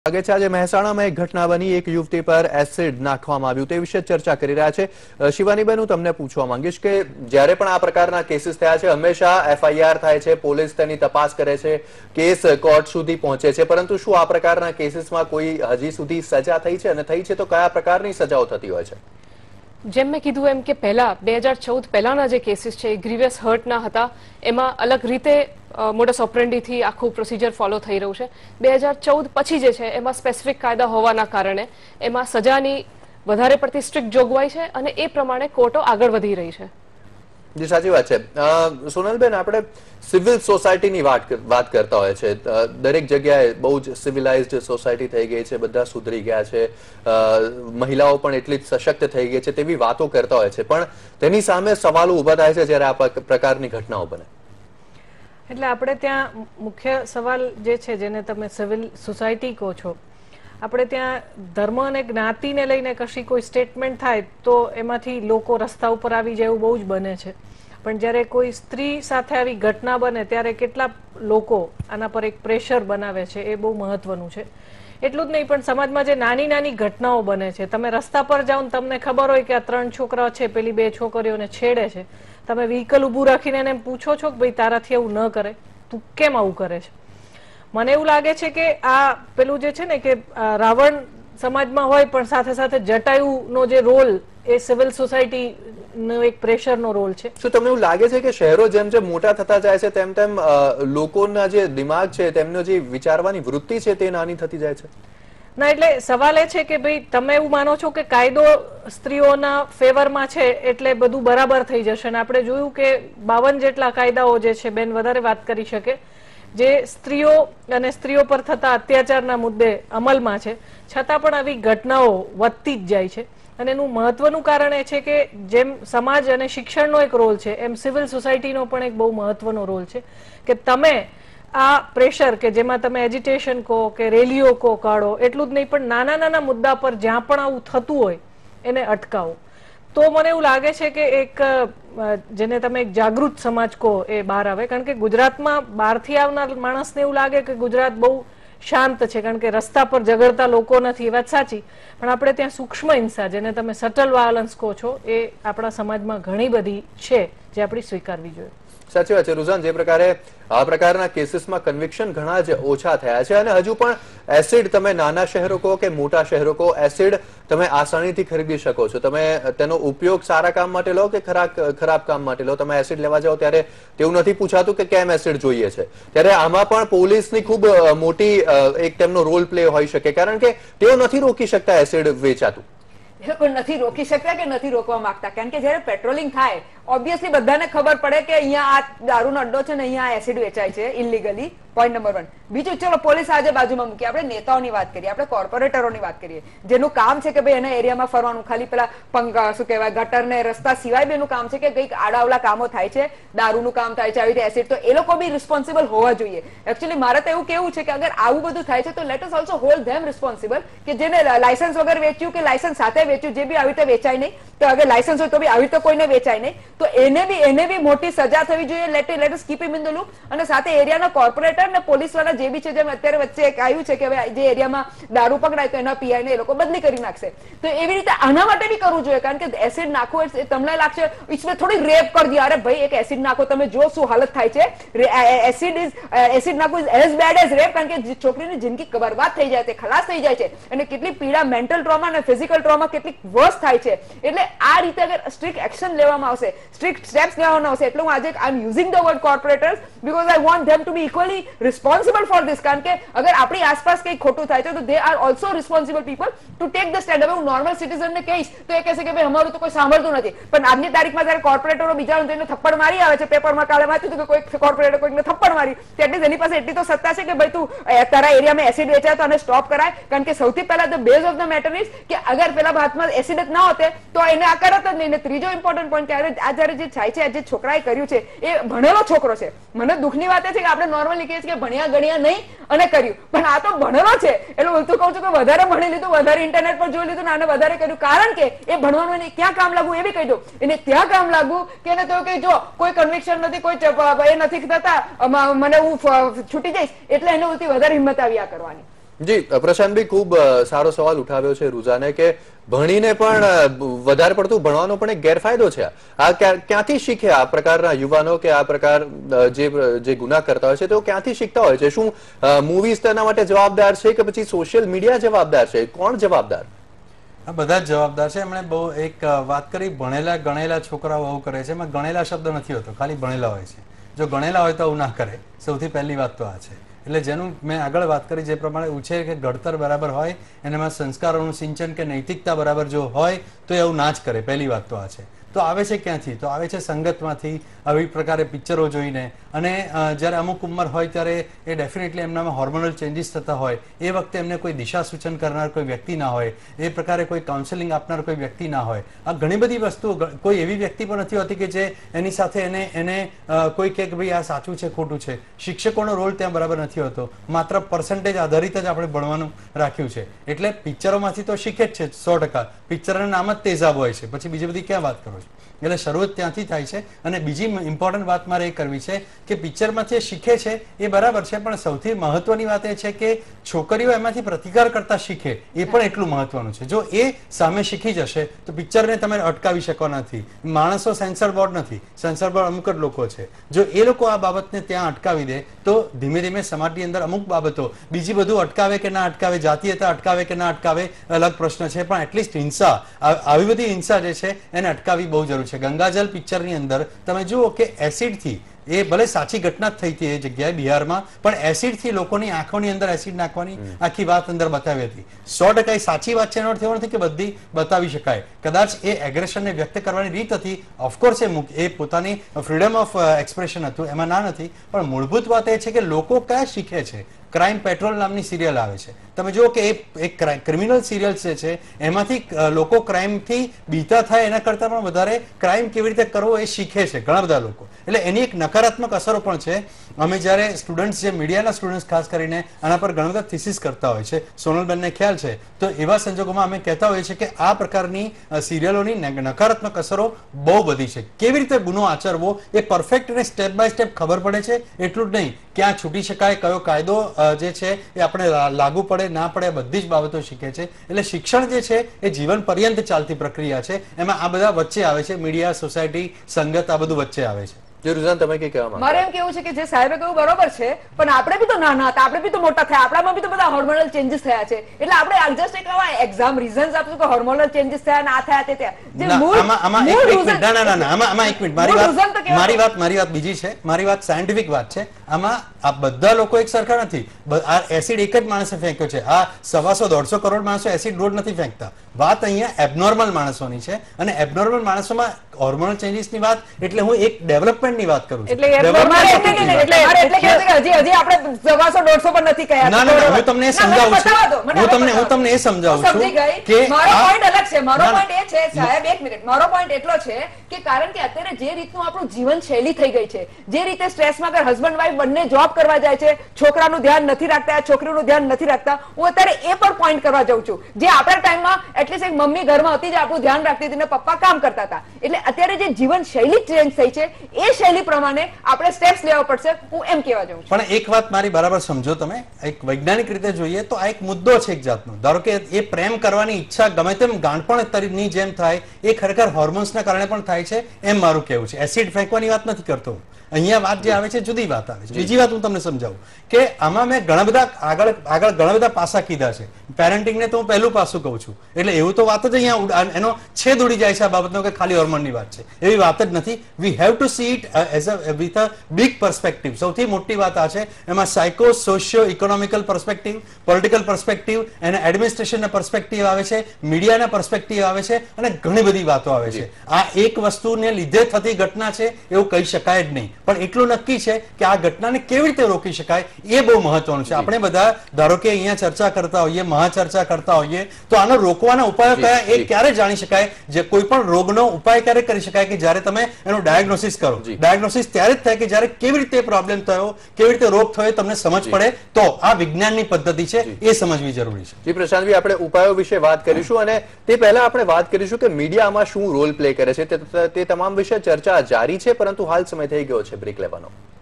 आगे आज મહેસાણામાં એક ઘટના બની એક યુવતી પર એસિડ નાખવામાં આવ્યું તે વિશે ચર્ચા કરી રહ્યા છે શિવાનીબેન હું તમને પૂછવા માંગીશ કે જ્યારે પણ આ પ્રકારના કેસીસ થયા છે હંમેશા એફઆઈઆર થાય છે પોલીસ તેની તપાસ કરે છે કેસ કોર્ટ સુધી પહોંચે છે પરંતુ શું આ પ્રકારના કેસીસમાં કોઈ હજી સુધી સજા થઈ છે અને થઈ છે તો કયા પ્રકારની સજાઓ થતી હોય છે જેમ મેં કીધું એમ કે પહેલા 2014 પહેલાના જે કેસીસ છે ગ્રીવિયસ હર્ટના હતા એમાં અલગ રીતે મોડસ ઓપરેન્ડી થી આખું પ્રોસિજર ફોલો થઈ રહ્યું છે 2014 પછી જે છે એમાં સ્પેસિફિક કાયદા હોવાના કારણે એમાં સજાની વધારે પડતી સ્ટ્રિક્ટ જોગવાઈ છે અને એ પ્રમાણે કોર્ટો આગળ વધી રહી છે જી સાચી વાત છે સોનલબેન આપણે સિવિલ સોસાયટીની વાત કરતા હોય છે દરેક જગ્યાએ બહુ જ સિવિલાઇઝ્ડ સોસાયટી થઈ ગઈ છે બધા સુધરી ગયા છે મહિલાઓ પણ એટલી જ સશક્ત થઈ ગઈ છે તેવી વાતો કરતા હોય છે પણ તેની સામે સવાલો ઊભા થાય છે જ્યારે આ પ્રકારની ઘટનાઓ બને એટલે આપણે ત્યાં મુખ્ય સવાલ જે છે જેને તમે સિવિલ સોસાયટી કહો છો આપણે ત્યાં ધર્મ અને જ્ઞાતિને લઈને કશી કોઈ સ્ટેટમેન્ટ થાય તો એમાંથી લોકો રસ્તા ઉપર આવી જાય એવું બહુ જ બને છે પણ જ્યારે કોઈ સ્ત્રી સાથે આવી ઘટના બને ત્યારે કેટલા લોકો આના પર એક પ્રેશર બનાવે છે એ બહુ મહત્વનું છે એટલું જ નહીં પણ સમાજમાં જે નાની નાની ઘટનાઓ બને છે તમે રસ્તા પર જાઓ ને તમને ખબર હોય કે આ 3 છોકરા છે પેલી 2 છોકરીઓને છેડે છે તમે વ્હીકલ ઊભું રાખીને એને પૂછો છો કે ભાઈ તારાથી એવું ન કરે તું કેમ આવું કરે છે મને એવું લાગે છે કે આ પેલું જે છે ને કે રાવણ સમાજમાં હોય પણ સાથે સાથે જટાયુનો જે રોલ એ સિવિલ સોસાયટીનો એક પ્રેશરનો રોલ છે શું તમને એવું લાગે છે કે શહેરો જેમ જેમ મોટા થતા જાય છે તેમ તેમ લોકોના જે દિમાગ છે તેમનો જે વિચારવાની વૃત્તિ છે તે નાની થતી જાય છે ના એટલે સવાલ એ છે કે ભાઈ તમે એવું માનો છો કે કાયદો સ્ત્રીઓના ફેવરમાં છે એટલે બધું બરાબર થઈ જશે અને આપણે જોયું કે 52 જેટલા કાયદાઓ જે છે બેન વધારે વાત કરી શકે જે સ્ત્રીઓ અને સ્ત્રીઓ પર થતા અત્યાચારના મુદ્દે અમલમાં છે છતાં પણ આવી ઘટનાઓ વધતી જ જાય છે અને એનું મહત્વનું કારણ એ છે કે જેમ સમાજ અને શિક્ષણનો એક રોલ છે એમ સિવિલ સોસાયટીનો પણ એક બહુ મહત્વનો રોલ છે કે તમે આ પ્રેશર કે જેમાં તમે એજિટેશન કહો કે રેલીઓ કહો કાઢો એટલું જ નહીં પણ નાના નાના મુદ્દા પર જ્યાં પણ આવું થતું હોય એને અટકાવો તો મને એવું લાગે છે કે એક જેને તમે એક જાગૃત સમાજ કહો એ બહાર આવે કારણ કે ગુજરાતમાં બહારથી આવનાર માણસને એવું લાગે કે ગુજરાત બહુ શાંત છે કારણ કે રસ્તા પર ઝઘડતા લોકો નથી એ વાત સાચી પણ આપણે ત્યાં સૂક્ષ્મ હિંસા જેને તમે સટલ વાયોલન્સ કહો છો એ આપણા સમાજમાં ઘણી બધી છે જે આપણે સ્વીકારવી જોઈએ સાચી વાત છે રુઝાન જે પ્રકારે આ પ્રકારના કેસીસમાં કન્વિક્શન ઘણા જ ઓછા થયા છે અને હજુ પણ એસિડ તમે નાના શહેરો કહો કે મોટા શહેરો કહો એસિડ તમે આસાનીથી ખરીદી શકો છો તમે તેનો ઉપયોગ સારા કામ માટે લો કે ખરાબ કામ માટે લો તમે એસિડ લેવા જાઓ ત્યારે તેવું નથી પૂછાતું કે કેમ એસિડ જોઈએ છે ત્યારે આમાં પણ પોલીસની ખૂબ મોટી એક તેમનો રોલ પ્લે હોઈ શકે કારણ કે તેઓ નથી રોકી શકતા એસિડ વેચાતું એ લોકો નથી રોકી શકતા કે નથી રોકવા માંગતા કારણ કે જયારે પેટ્રોલિંગ થાય ઓબ્વિયસલી બધાને ખબર પડે કે અહીંયા આ દારૂનો અડ્ડો છે ને અહીંયા એસિડ વેચાય છે ઇલીગલી પોઈન્ટ નંબર 1 બીજું ચલો પોલીસ આજે બાજુમાં મૂકી આપણે નેતાઓની વાત કરીએ આપણે કોર્પોરેટરોની વાત કરીએ જેનું કામ છે કે ભાઈ એના એરિયામાં ફરવાનું ખાલી પેલા શું કહેવાય ગટર ને રસ્તા સિવાય બેનું કામ છે કે કંઈક આડાવલા કામો થાય છે દારૂનું કામ થાય છે આવી રીતે એસિડ તો એ લોકો બી રિસ્પોન્સિબલ હોવા જોઈએ એકચ્યુઅલી મારે તો એવું કેવું છે કે અગર આવું બધું થાય છે તો let us also hold them responsible કે જેને લાયસન્સ વગર વેચ્યું કે લાયસન્સ સાથે વેચ્યું જે બી આવી રીતે વેચાય નહીં તો અગર લાયસન્સ હોય તો બી આવી રીતે કોઈને વેચાય નહીં તો એને બી મોટી સજા થવી જોઈએ let us keep him in the loop અને સાથે એરિયાના કોર્પોરેટર ને પોલીસ વાળા જે બી છે જેમ અત્યારે વચ્ચે એક આવ્યું છે કે જે એરિયામાં દારૂ પકડાય તો એના પીઆઈ ને એ લોકો બદલી કરી નાખશે તો એવી રીતે આના માટે બી કરવું જોઈએ કારણ કે એસિડ નાખવો તમને લાગશે इसमें થોડી રેપ કરી દી અરે ભાઈ એક એસિડ નાખો તમે જો શું હાલત થાય છે એસિડ નાખવું is as bad as rape કારણ કે છોકરીની જિંદગી બરબાદ થઈ જાય છે ખલાસ થઈ જાય છે અને કેટલી પીડા મેન્ટલ ટ્રોમા અને ફિઝિકલ ટ્રોમા કેટલી વર્સ થાય છે એટલે આ રીતે અગર સ્ટ્રિક્ટ એક્શન લેવામાં આવશે સ્ટ્રિક્ટ સ્ટેપ્સ લેવામાં આવશે એટલે હું આજે I am using the word corporators because I want them to be equally responsible for this કારણ કે અગર આપણી આસપાસ કંઈ ખોટું થાય છે તો they are also responsible people to take the stand હવે હું નોર્મલ સિટીઝન ને કહીશ તો એ કહેશે કે ભાઈ અમારું તો કોઈ સાંભળતું નથી પણ આજની તારીખમાં જયારે કોર્પોરેટરો બીજાને તેને થપ્પડ મારી આવે છે પેપરમાં કાલે વાંચ્યું કે કોઈ કોર્પોરેટર કોઈને થપ્પડ મારી તો એટલીસ્ટ એની પાસે એટલી તો સત્તા છે કે ભાઈ તું તારા એરિયામાં એસિડ વેચાય તો આને સ્ટોપ કરાય કારણ કે સૌથી પહેલા the base of the matter is કે અગર પેલા હાથમાં એસિડ જ ના હોતે તો એને આ કરત જ નહીં ને ત્રીજો ઇમ્પોર્ટન્ટ પોઈન્ટ કે આ જયારે જે થાય છે જે છોકરાએ કર્યું છે એ ભણેલો છોકરો છે મને દુઃખની વાત એ છે કે આપણે નોર્મલી કહીએ છીએ કે ભણ્યા ગણ્યા નહીં અને કર્યું પણ આ તો ભણેલો છે એટલે હું તો કહું છું કે વધારે ભણી લીધું વધારે ઇન્ટરનેટ પર જોઈ લીધું ને આને વધારે કર્યું કારણ કે એ ભણવાનું એને ક્યાં કામ લાગુ એ બી કહી દો એને ત્યાં કામ લાગુ કે એને તો કે જો કોઈ કન્વિક્શન નથી કોઈ એ નથી થતા મને હું છૂટી જઈશ એટલે એને ઉલટી વધારે હિંમત આવી આ કરવાની જી પ્રશાંતભાઈ, ખૂબ સારો સવાલ ઉઠાવ્યો છે રુઝાને કે ભણીને પણ વધારે પડતું ભણવાનો પણ એક ગેરફાયદો છે. આ ક્યાંથી શીખે આ પ્રકારના યુવાનો કે આ પ્રકાર જે ગુના કરતા હોય છે તેઓ ક્યાંથી શીખતા હોય છે? શું મૂવીઝ તેના માટે જવાબદાર છે કે પછી સોશિયલ મીડિયા જવાબદાર છે? કોણ જવાબદાર? આ બધા જ જવાબદાર છે. એમણે બહુ એક વાત કરી, ભણેલા ગણેલા છોકરાઓ આવું કરે છે. એમાં ગણેલા શબ્દ નથી હોતો, ખાલી ભણેલા હોય છે. જો ગણેલા હોય તો આવું ના કરે. સૌથી પહેલી વાત તો આ છે. એટલે જેનું મેં આગળ વાત કરી જે પ્રમાણે ઉછેર કે ઘડતર બરાબર હોય, એનામાં સંસ્કારોનું સિંચન કે નૈતિકતા બરાબર જો હોય તો એવું ના જ કરે. પહેલી વાત તો આ છે. તો આવે છે ક્યાંથી? તો આવે છે સંગતમાંથી, આવી પ્રકારે પિક્ચરો જોઈને. અને જ્યારે અમુક ઉંમર હોય ત્યારે એ ડેફિનેટલી એમનામાં હોર્મોનલ ચેન્જીસ થતા હોય, એ વખતે એમને કોઈ દિશા સૂચન કરનાર કોઈ વ્યક્તિ ના હોય, એ પ્રકારે કોઈ કાઉન્સેલિંગ આપનાર કોઈ વ્યક્તિ ના હોય. આ ઘણી બધી વસ્તુઓ, કોઈ એવી વ્યક્તિ પણ નથી હોતી કે જે એની સાથે એને કોઈ કે ભાઈ આ સાચું છે ખોટું છે. શિક્ષકોનો રોલ ત્યાં બરાબર નથી હોતો. માત્ર પર્સન્ટેજ આધારિત જ આપણે ભણવાનું રાખ્યું છે. એટલે પિક્ચરોમાંથી તો શીખે જ છે 100%. પિક્ચરના નામ જ તેજાબ હોય છે, પછી બીજી બધી ક્યાં વાત કરો છો? એટલે શરૂઆત ત્યાંથી થાય છે. અને બીજી ઇમ્પોર્ટન્ટ વાત મારે એ કરવી છે કે પિક્ચરમાંથી શીખે છે એ બરાબર છે, પણ સૌથી મહત્વની વાત એ છે કે છોકરીઓ એમાંથી પ્રતિકાર કરતા શીખે, એ પણ એટલું મહત્વનું છે. જો એ સામે શીખી જશે તો પિક્ચરને તમે અટકાવી શકો નથી. માણસો સેન્સર બોર્ડ નથી, સેન્સર બોર્ડ અમુક જ લોકો છે. જો એ લોકો આ બાબતને ત્યાં અટકાવી દે તો ધીમે ધીમે સમાજની અંદર અમુક બાબતો, બીજી બધું અટકાવે કે ના અટકાવે, જાતીયતા અટકાવે કે ના અટકાવે અલગ પ્રશ્ન છે, પણ એટલીસ્ટ હિંસા, આવી બધી હિંસા જે છે એને અટકાવી બહુ જરૂર છે. ગંગાજલ પિક્ચરની અંદર તમે જુઓ કે એસિડથી, એ ભલે સાચી ઘટના જ થઈ હતી એ જગ્યાએ બિહારમાં, પણ એસિડથી લોકોની આંખોની અંદર એસિડ નાખવાની આખી વાત અંદર બતાવી હતી. 100% સાચી વાત છે, એનો અર્થ એવો નથી કે બધી બતાવી શકાય. કદાચ એ એગ્રેશનને વ્યક્ત કરવાની રીત હતી, ઓફકોર્સ એ પોતાની ફ્રીડમ ઓફ એક્સપ્રેશન હતું, એમાં ના નથી. પણ મૂળભૂત વાત એ છે કે લોકો કયા શીખે છે. ક્રાઇમ પેટ્રોલ નામની સિરિયલ આવે છે, તમે જુઓ કે એ ક્રિમિનલ સિરિયલ જે છે એમાંથી લોકો ક્રાઇમથી બીતા થાય એના કરતા પણ વધારે ક્રાઇમ કેવી રીતે કરવો એ શીખે છે ઘણા બધા લોકો. એટલે એની એક નકારાત્મક અસરો પણ છે. અમે જ્યારે સ્ટુડન્ટ્સ, જે મીડિયાના સ્ટુડન્ટ્સ ખાસ કરીને આના પર ઘણા બધા થીસીસ કરતા હોય છે, સોનલબેનને ખ્યાલ છે, તો એવા સંજોગોમાં અમે કહેતા હોઈએ છીએ કે આ પ્રકારની સિરિયલોની નકારાત્મક અસરો બહુ બધી છે. કેવી રીતે ગુનો આચરવો એ પરફેક્ટ અને સ્ટેપ બાય સ્ટેપ ખબર પડે છે. એટલું જ નહીં, ક્યાં છૂટી શકાય, કયો કાયદો જે છે એ આપણે લાગુ પડે ના પડે, બધી જ બાબતો શીખે છે. એટલે શિક્ષણ જે છે એ જીવન પર્યંત ચાલતી પ્રક્રિયા છે. એમાં આ બધા વચ્ચે આવે છે, મીડિયા, સોસાયટી, સંગત, આ બધું વચ્ચે આવે છે. રુઝાન, તમે કઈ કહેવા માંગો? મારે એમ કેવું છે કે જે સાહેબે કહ્યું બરોબર છે, પણ આપણે બી તો નાના હતા, આપણે બી તો મોટા થયા, આપણામાં બી તો બધા હોર્મોનલ ચેન્જીસ થયા છે. એટલે આપણે જસ્ટ એક એક્ઝામ રીઝન્સ આપશું કે હોર્મોનલ ચેન્જીસ થયા, ના થયા, તે થયા. મારી વાત બીજી છે. મારી વાત સાયન્ટિફિક વાત છે. આમાં આ બધા લોકો એક સરખા નથી. આ એસિડ એક જ માણસે ફેંક્યો છે. આ 125-150 કરોડ માણસો એસિડ રોડ નથી ફેંકતા. વાત અહીંયા એબનોર્મલ માણસોની છે. અને એબનોર્મલ માણસોમાં હોર્મોનલ ચેન્જીસની વાત એટલે હું એક ડેવલપમેન્ટની વાત કરું છું. હજી આપણે 150-150 પણ નથી કહ્યા. ના, હું તમને એ સમજાવું છું. હું તમને એ સમજાવું છું કે મારો પોઈન્ટ અલગ છે. મારો પોઈન્ટ એ છે, સાહેબ એક મિનિટ, મારો પોઈન્ટ એટલો છે કે કારણ કે અત્યારે જે રીતનું આપણું જીવન શૈલી થઈ ગઈ છે, જે રીતે સ્ટ્રેસમાં કે હસબન્ડ વાઈફ બંને જોબ કરવા જાય છે, છોકરાનું ધ્યાન નથી રાખતા, છોકરીનું ધ્યાન નથી રાખતા, હું અત્યારે એ પણ પોઈન્ટ કરવા જાઉં છું. જે આપણા ટાઈમમાં એટલીસ્ટ એક મમ્મી ઘરમાં હતી જે આપણું ધ્યાન રાખતી હતી ને પપ્પા કામ કરતા હતા. એટલે અત્યારે જે જીવન શૈલી ચેન્જ થઈ છે એ શૈલી પ્રમાણે આપણે સ્ટેપ્સ લેવા પડશે, હું એમ કહેવા જાઉં છું. પણ એક વાત મારી બરાબર સમજો તમે, એક વૈજ્ઞાનિક રીતે જોઈએ તો આ એક મુદ્દો છે એક જાતનો. ધારો કે એ પ્રેમ કરવાની ઈચ્છા ગમે તેમ ગાંડપણની જેમ થાય, એ ખરેખર હોર્મોન્સના કારણે પણ થાય છે, એમ મારું કહેવું છે. એસિડ ફેંકવાની વાત નથી કરતો. અહીંયા વાત જે આવે છે જુદી વાત આવે છે. બીજી વાત હું તમને સમજાવું કે આમાં મેં ઘણા બધા આગળ ઘણા બધા પાસા કીધા છે. પેરેન્ટિંગને તો હું પહેલું પાસું કહું છું. એટલે એવું તો વાત જ અહીંયા એનો છેદ ઉડી જાય છે આ બાબતનો કે ખાલી હોર્મોનની વાત છે. એવી વાત જ નથી. We have to see it as a with a big perspective. સૌથી મોટી વાત આ છે. એમાં psycho socio economical perspective, political perspective, એના એડમિનિસ્ટ્રેશનના પર્સપેક્ટિવ આવે છે, મીડિયાના પર્સપેક્ટિવ આવે છે, અને ઘણી બધી વાતો આવે છે. આ એક વસ્તુને લીધે થતી ઘટના છે એવું કહી શકાય જ નહીં. પણ એટલું નક્કી છે કે આ ઘટનાને કેવી રીતે રોકી શકાય એ બહુ મહત્વનું છે. આપણે બધા ધારો કે અહીંયા ચર્ચા કરતા હોઈએ, મહાચર્ચા કરતા હોઈએ, તો આનો રોકવાના ઉપાયો કયા એ ક્યારે જાણી શકાય? જે કોઈ પણ રોગનો ઉપાય ક્યારે કરી શકાય? કે જ્યારે તમે એનું ડાયગ્નોસિસ કરો. ડાયગ્નોસિસ ત્યારે જ થાય કે જ્યારે કેવી રીતે પ્રોબ્લેમ થયો, કેવી રીતે રોગ થયો તમને સમજ પડે. તો આ વિજ્ઞાનની પદ્ધતિ છે, એ સમજવી જરૂરી છે. જી પ્રશાંતભાઈ, આપણે ઉપાયો વિશે વાત કરીશું અને તે પહેલા આપણે વાત કરીશું કે મીડિયામાં શું રોલ પ્લે કરે છે તે તમામ વિશે ચર્ચા જારી છે, પરંતુ હાલ સમય થઈ ગયો છે બ્રેક લેવાનો.